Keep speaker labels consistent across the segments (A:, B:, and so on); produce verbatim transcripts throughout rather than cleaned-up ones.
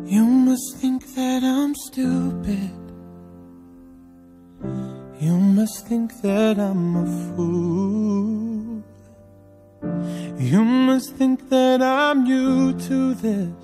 A: You must think that I'm stupid. You must think that I'm a fool. You must think that I'm new to this,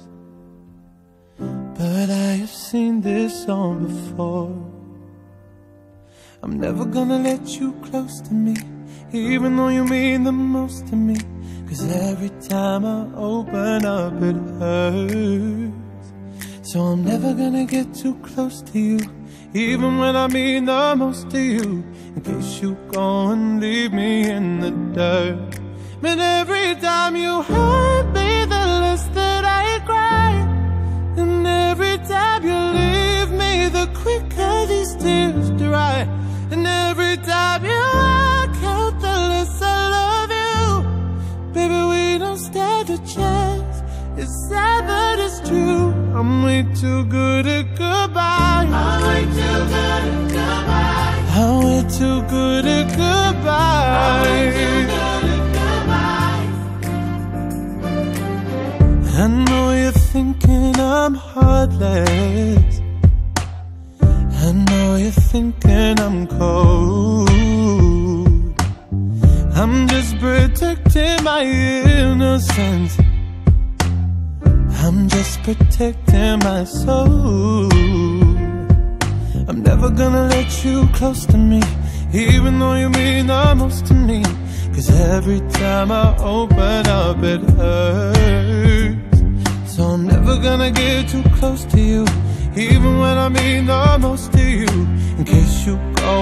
A: but I have seen this song before. I'm never gonna let you close to me, even though you mean the most to me. Cause every time I open up it hurts. So I'm never gonna get too close to you, even when I mean the most to you, in case you go and leave me in the dirt. But every time you hurt me, the less that I cry. And every time you leave me, the quicker these tears dry. And every time you walk out, the less I love you. Baby, we don't stand a chance. It's sad but it's true. I'm way too good at goodbye. I'm way too good at goodbye. I'm way too good at goodbye. I'm way too good at goodbye. I know you're thinking I'm heartless. I know you're thinking I'm cold. I'm just protecting my innocence. I'm just protecting my soul. I'm never gonna let you close to me, even though you mean the most to me. Cause every time I open up it hurts. So I'm never gonna get too close to you, even when I mean the most to you, in case you go